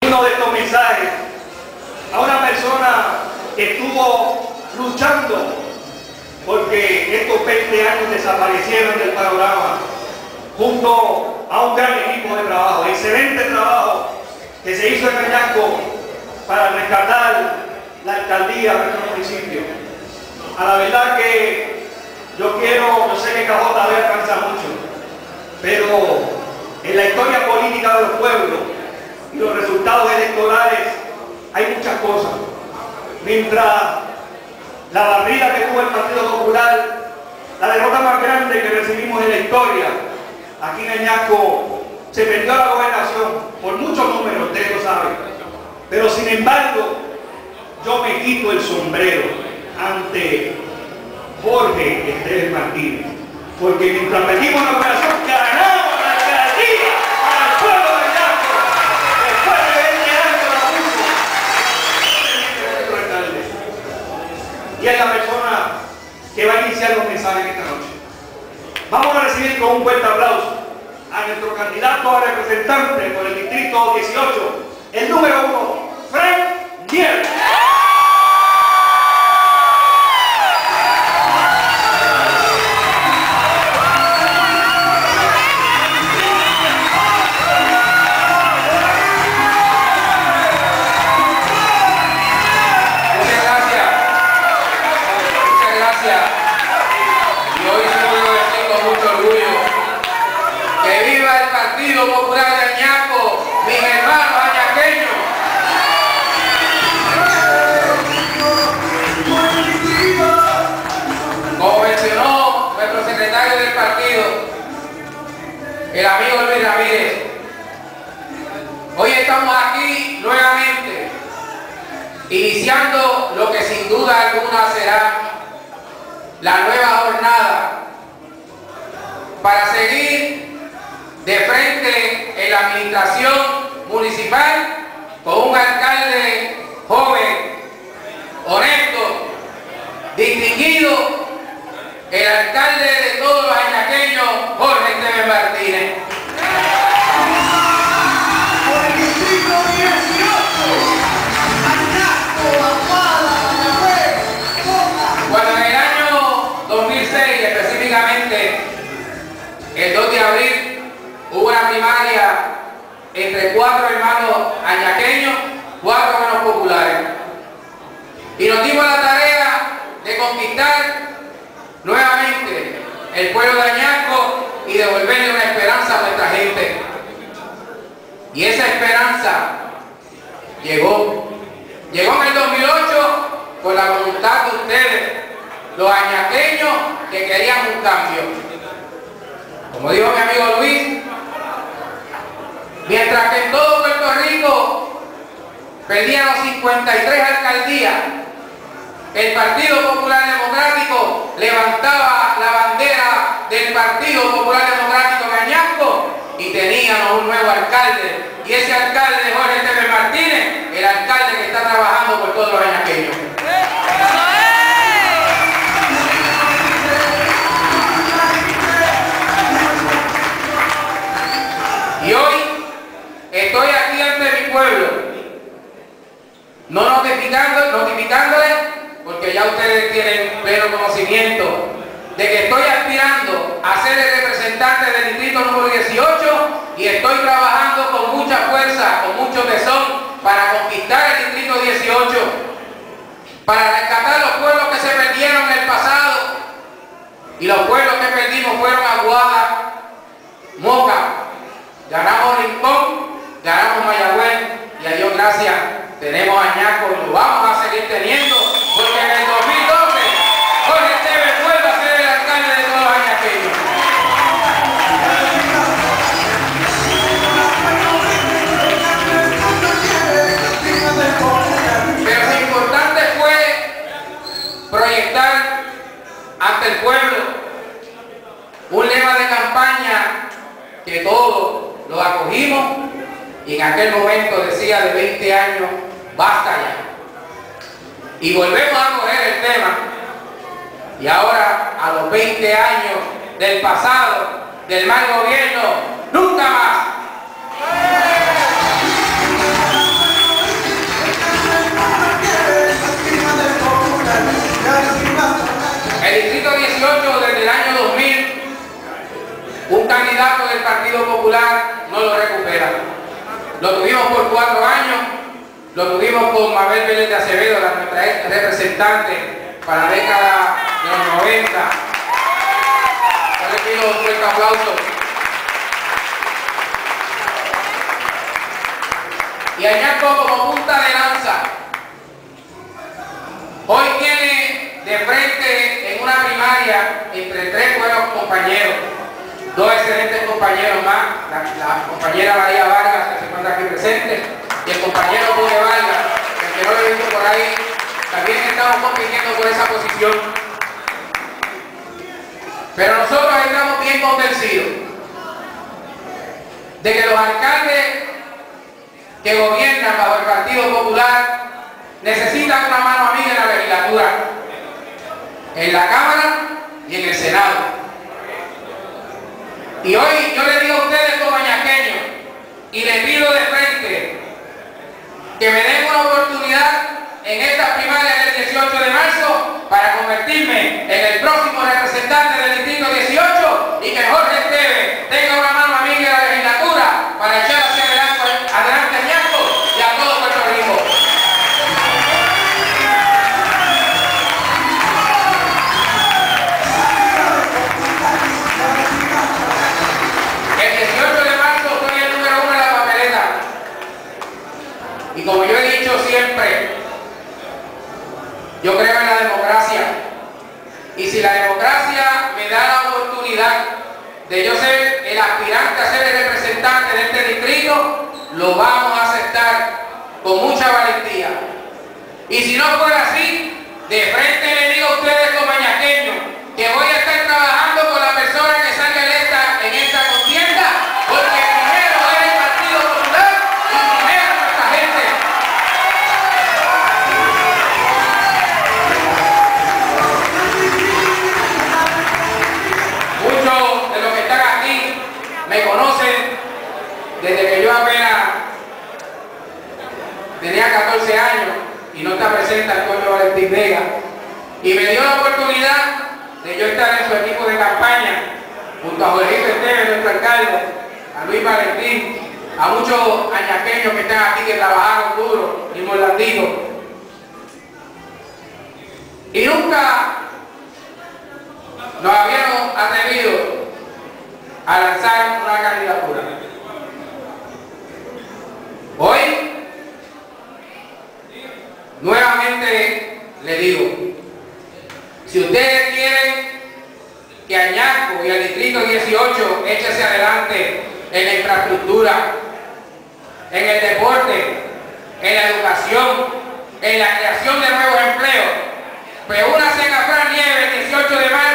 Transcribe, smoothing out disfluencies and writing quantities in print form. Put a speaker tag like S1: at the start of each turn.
S1: Uno de estos mensajes a una persona que estuvo luchando porque estos 20 años desaparecieron del panorama, junto a un gran equipo de trabajo, excelente trabajo que se hizo en Añasco para rescatar la alcaldía de nuestro municipio. A la verdad que yo sé que Cajón todavía alcanza mucho, pero en la historia política de los pueblos y los resultados electorales hay muchas cosas. Mientras la barrida que tuvo el Partido Popular, la derrota más grande que recibimos en la historia, aquí en Añasco se perdió la gobernación por muchos números, ustedes lo saben. Pero sin embargo, yo me quito el sombrero ante Jorge Esteves Martínez, porque mientras perdimos la gobernación, ganamos la alcaldía al pueblo de Añasco. Después de 20 años la puso. Y es la persona que va a iniciar los mensajes esta noche. Vamos a recibir con un fuerte aplauso a nuestro candidato a representante por el distrito 18, el número 1, Frank Nieves.
S2: Popular de Añasco, mis hermanos añasqueños. Como mencionó nuestro secretario del partido, el amigo Luis Ramírez, hoy estamos aquí nuevamente, iniciando lo que sin duda alguna será la nueva jornada para seguir de frente en la administración municipal con un alcalde joven, honesto, distinguido, el alcalde de todos los añasqueños, Jorge Esteves Martínez. Cuando en el año 2006, específicamente el 2 de abril, hubo una primaria entre 4 hermanos añasqueños, 4 hermanos populares. Y nos dimos la tarea de conquistar nuevamente el pueblo de Añasco y devolverle una esperanza a nuestra gente. Y esa esperanza llegó. Llegó en el 2008 con la voluntad de ustedes, los añasqueños que querían un cambio. Como dijo mi amigo Luis, mientras que en todo Puerto Rico perdían los 53 alcaldías, el Partido Popular Democrático levantaba la bandera del Partido Popular Democrático de Añasco y teníamos un nuevo alcalde. Y ese alcalde, Jorge Esteves Martínez, el alcalde que está trabajando por todos los añasqueños. Y hoy estoy aquí ante mi pueblo, no notificándole, porque ya ustedes tienen pleno conocimiento de que estoy aspirando a ser el representante del distrito número 18 y estoy trabajando con mucha fuerza, con mucho tesón para conquistar el distrito 18, para rescatar los pueblos que se perdieron en el pasado. Y los pueblos que perdimos fueron Aguada, Moca, ganamos Rincón, ganamos Mayagüez y a Dios gracias tenemos Añasco y lo vamos a seguir teniendo, porque en el 2012 Jorge Esteves vuelve a ser el alcalde de todos los añasqueños. Pero lo importante fue proyectar ante el pueblo un lema de campaña que todos lo acogimos y en aquel momento decía de 20 años, basta ya. Y volvemos a coger el tema y ahora a los 20 años del pasado, del mal gobierno, nunca más. candidato del Partido Popular no lo recupera. Lo tuvimos por 4 años, lo tuvimos con Mabel Vélez de Acevedo, nuestra ex representante para la década de los 90. Yo le pido un fuerte aplauso. Y Añasco como punta de lanza, hoy tiene de frente en una primaria entre 3 buenos compañeros, 2 excelentes compañeros más, la compañera María Vargas, que se encuentra aquí presente, y el compañero Julio Vargas, el que no lo he visto por ahí. También estamos compitiendo por esa posición. Pero nosotros estamos bien convencidos de que los alcaldes que gobiernan bajo el Partido Popular necesitan una mano amiga en la legislatura, en la Cámara y en el Senado. Y hoy yo le digo a ustedes como añasqueños, y les pido de frente que me den una oportunidad en esta primaria del 18 de marzo para convertirme en el próximo representante del Distrito 18 y que Jorge Esteves tenga una mano amiga en la legislatura para echar hacia adelante a Añasco y a todo Puerto Rico. El 18 de marzo soy el número 1 en la papeleta. Y como yo he dicho siempre, yo creo en la democracia. Y si la democracia me da la oportunidad de yo ser el aspirante a ser el representante de este distrito, lo vamos a aceptar con mucha valentía. Y si no fuera así, de frente le digo a ustedes como añasqueños que voy a estar trabajando con la persona que salga electa en esta contienda, porque primero es el Partido Popular y primero nuestra gente. Muchos de los que están aquí me conocen desde que yo apenas tenía 14 años y no está presente Antonio Valentín Vega, y me dio la oportunidad de yo estar en su equipo de campaña junto a Jorge Esteves, nuestro alcalde, a Luis Valentín, a muchos añasqueños que están aquí que trabajaron duro y morlanditos, y nunca nos habíamos atrevido a lanzar una candidatura. Hoy, nuevamente le digo, si ustedes quieren que Añasco y el Distrito 18 eche hacia adelante en la infraestructura, en el deporte, en la educación, en la creación de nuevos empleos, pues únanse a Fran Nieves el 18 de mayo